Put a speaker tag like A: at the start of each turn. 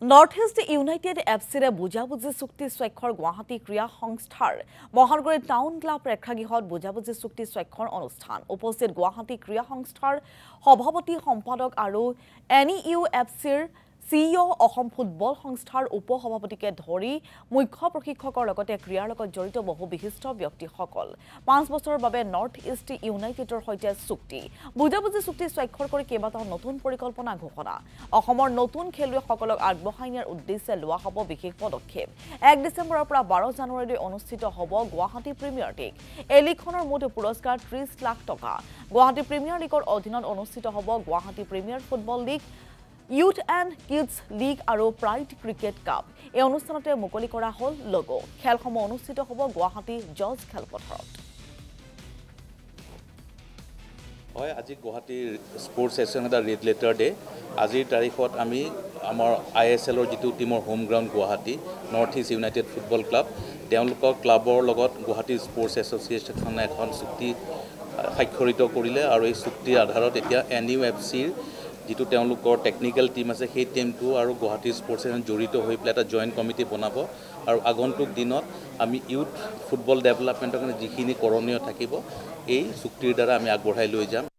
A: north east United এফচিৰে বুজাবুজি চুক্তি স্বাক্ষৰ গুৱাহাটী ক্ৰীড়া সংস্থাৰ মহানগৰী টাউন ক্লাব প্ৰেক্ষাগৃহত বুজাবুজি চুক্তি স্বাক্ষৰ অনুষ্ঠান উপস্থিত গুৱাহাটী ক্ৰীড়া সংস্থাৰ সভাপতি সম্পাদক আৰু NEUFCৰ CEO অসম ফুটবল সংস্থাৰ উপসভাপতিকে ধৰি মুখ্য প্ৰশিক্ষকৰ লগতে ক্ৰীড়াৰ লগত জড়িত বহু বিশিষ্ট ব্যক্তিসকল 5 বছৰৰ বাবে নৰ্থ ইষ্ট ইউনাইটেডৰ সৈতে চুক্তি বুজাবুজি চুক্তি স্বাক্ষৰ কৰি কেইবাটাও নতুন পৰিকল্পনা ঘোষণা অসমৰ নতুন খেলুৱৈসকলক আগবঢ়াই নিয়াৰ উদ্দেশ্যে লোৱা হ'ব বিশেষ পদক্ষেপ 1 ডিচেম্বৰৰ পৰা 12 জানুৱাৰীলৈ অনুষ্ঠিত হ'ব গুৱাহাটী প্ৰিমিয়াৰ লীগ এই লীগখনৰ মুঠ পুৰস্কাৰ 30 লাখ টকা গুৱাহাটী প্ৰিমিয়াৰ লীগৰ অধীনত অনুষ্ঠিত হ'ব Guwahati premier football league Youth and Kids League আৰু Pride Cricket Cup এই অনুষ্ঠানতে মুকলি কৰা হ'ল লোগো খেলসমূহ অনুষ্ঠিত হ'ব গুৱাহাটী জজ খেলপথাৰত
B: হয় আজি গুৱাহাটীৰ স্পৰ্টছ এছ'চিয়েশ্যন এটা ৰেড লেটাৰ ডে আজিৰ তাৰিখত আমি আমাৰ ISLৰ যিটো টিমৰ home ground Guwahati north east united football club তেওঁলোকৰ ক্লাবৰ লগত গুৱাহাটী স্পৰ্টছ এছ'চিয়েশ্যনে এখন চুক্তি স্বাক্ষৰিত কৰিলে আৰু এই চুক্তিৰ আধাৰত এতিয়া NEUFCৰ যিটো তেওঁলোকৰ টেকনিক্যাল টিম আছে সেই টিমটো আৰু গুৱাহাটী স্পৰ্টছ এছ'চিয়েশ্যন জড়িত হৈ পেলাই এটা জইণ্ট কমিটি বনাব আৰু আগন্তুক দিনত আমি ইউথ ফুটবল ডেভেলপমেণ্টৰ কাৰণে যিখিনি কৰণীয় থাকিব এই চুক্তিৰ দ্বাৰা আমি আগবঢ়াই লৈ যাম